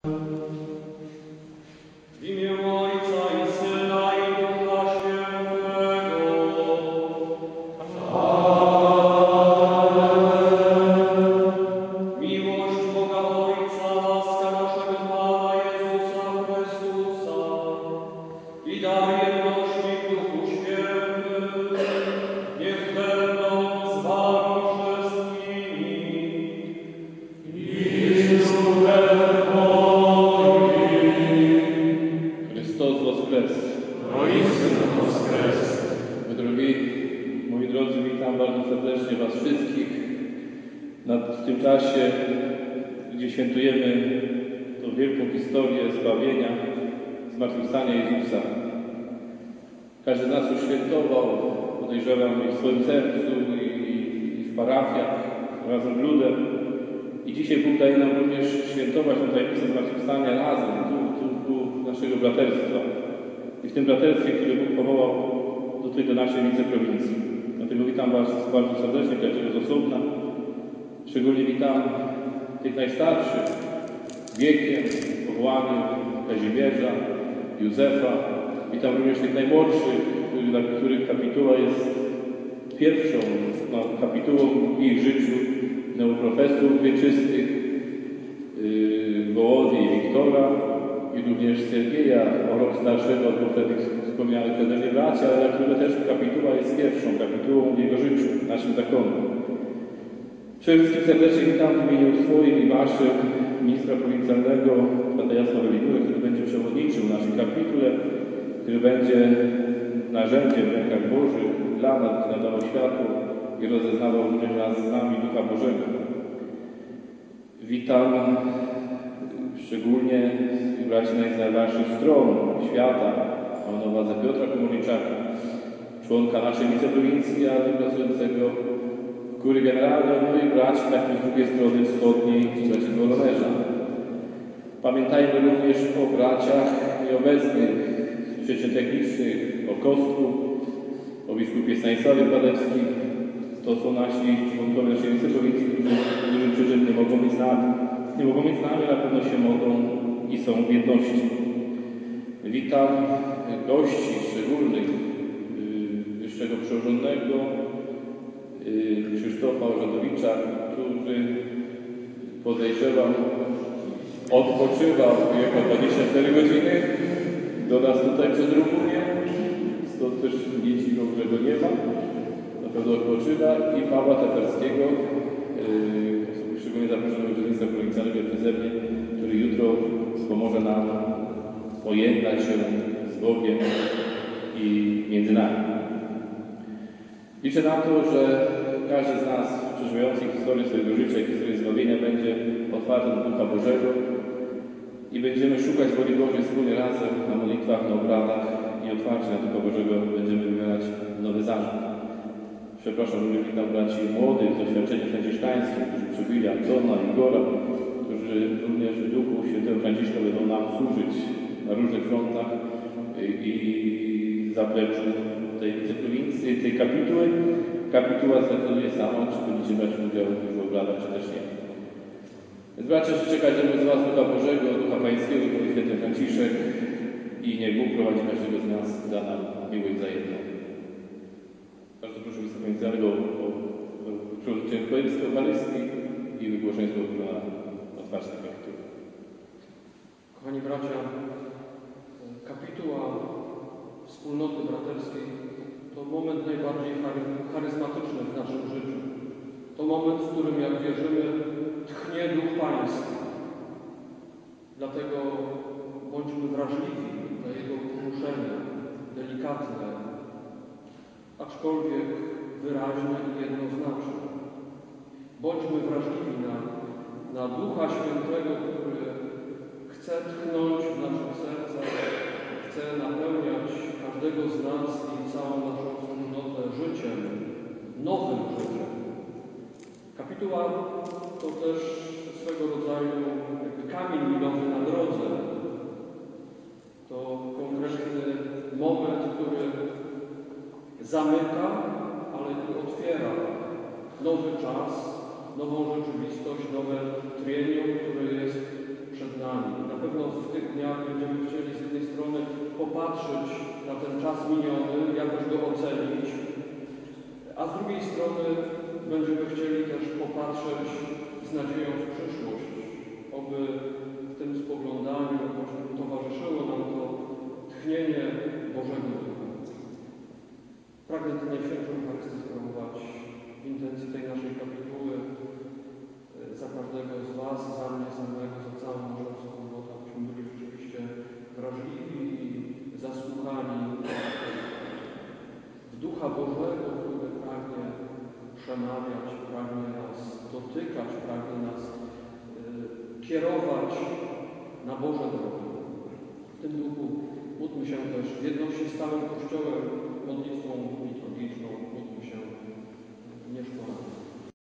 W imię Ojca i Syna i Ducha Świętego. Amen. Miłość Boga Ojca, łaska naszego Pana Jezusa Chrystusa i dar jedności w Duchu Świętym niech będą z wami wszystkimi. Chrystus woskres. Drogi moi drodzy, witam bardzo serdecznie Was wszystkich w tym czasie, gdzie świętujemy tą wielką historię zbawienia, zmartwychwstania Jezusa. Każdy z nas już świętował, podejrzewam, i w swoim sercu, i w parafiach, razem z ludem. I dzisiaj Bóg daje nam również świętować tę tajemnicę zmartwychwstania razem, tu naszego braterstwa. I w tym braterstwie, które Bóg powołał do tej naszej wiceprowincji. Dlatego witam Was bardzo serdecznie, każdego z osobna. Szczególnie witam tych najstarszych wiekiem, powołaniem, Kazimierza, Józefa. Witam również tych najmłodszych, dla których kapituła jest pierwszą kapitułą w ich życiu, neoprofesorów wieczystych, Wołody i Wiktora, i również Sergieja, o rok starszego od poprzednich wspomnianych przeze mnie bracia, ale dla którego też kapituła jest pierwszą kapitułą w jego życiu, naszym zakonem. Przede wszystkim serdecznie witam w imieniu swoim i Waszym ministra prowincjalnego, Pana Jacka Weligury, który będzie przewodniczył naszej kapitule, który będzie narzędziem w rękach Bożych dla nas, który nadawał światło i rozeznawał również nas z nami Ducha Bożego. Witam szczególnie braci z najważniejszych stron świata, mam na uwadze Piotra Komorniczaka, członka naszej wiceprowincji, ale pracującego w kurii generalnej, no i braci takich z drugiej strony wschodniej, z trzeciego Lonerza. Pamiętajmy również o braciach nieobecnych, przyczyn technicznych, o Kostku, o biskupie Stanisławie Padewskim. To są nasi członkowie naszej wiceprowincji, którzy przyczyn nie mogą być z nami. Nie mogą być z nami, ale na pewno się mogą i są w jedności. Witam gości szczególnych, wyższego przełożonego Krzysztofa Orzadowicza, który, podejrzewam, odpoczywał, jechał 24 godziny do nas tutaj przez Rumunię, stąd też nie dziwą, że go nie ma, na pewno odpoczywa, i Pawła Tatarskiego, szczególnie zaproszonego urzędnictwa prowincjalnego przeze mnie, który jutro pomoże nam pojednać się z Bogiem i między nami. Liczę na to, że każdy z nas przeżywający historię swojego życia i historię zbawienia będzie otwarty do Ducha Bożego i będziemy szukać woli Bożej wspólnie razem na modlitwach, na obradach i otwarcie na Ducha Bożego będziemy wybierać nowy zarząd. Przepraszam, że witam braci młodych z doświadczenia franciszkańskim, którzy przybyli, Antona, Igora, którzy również w Duchu Świętego Franciszka będą nam służyć na różnych frontach i zapleczu tej wiceprowincji, tej kapituły. Kapituła zdecyduje sama, czy będziecie brać udział w obradach, czy też nie. Więc bracia, życzę każdemu z Was Ducha Bożego, Ducha Pańskiego, Ducha Święty Franciszek, i niech Bóg prowadzi każdego z nas, da nam miłość wzajemną. Bardzo proszę wiceprowincjalnego o przewodniczenie projektu Eucharystii i wygłoszenie słowa na otwarcie tej kapituły. Kochani bracia, kapituła wspólnoty braterskiej to moment najbardziej charyzmatyczny w naszym życiu. To moment, w którym, jak wierzymy, tchnie Duch Pański. Dlatego bądźmy wrażliwi na Jego poruszenia, delikatne, aczkolwiek wyraźne i jednoznaczne. Bądźmy wrażliwi na Ducha Świętego, który chce tchnąć w naszych sercach, chce napełniać każdego z nas i całą naszą wspólnotę życiem, nowym życiem. Kapituła to też swego rodzaju kamień milowy na drodze. To konkretny moment, który zamyka, ale i otwiera nowy czas, nową rzeczywistość, nowe trienium, które jest przed nami. Na będziemy chcieli z jednej strony popatrzeć na ten czas miniony, jakoś go ocenić, a z drugiej strony będziemy chcieli też popatrzeć z nadzieją w przyszłość, oby w tym spoglądaniu właśnie towarzyszyło nam to tchnienie Bożego Ducha. Pragnę tę Najświętszą Eucharystię sprawować w intencji tej naszej kapituły za każdego z Was, za mnie samego, za całą naszą wspólnotę, abyśmy byli rzeczywiście wrażliwi i zasłuchani w Ducha Bożego, który pragnie przemawiać, pragnie nas dotykać, pragnie nas kierować na Boże drogi. W tym duchu módlmy się też w jedności z całym Kościołem modlitwą liturgiczną, módlmy się nieszporadnie.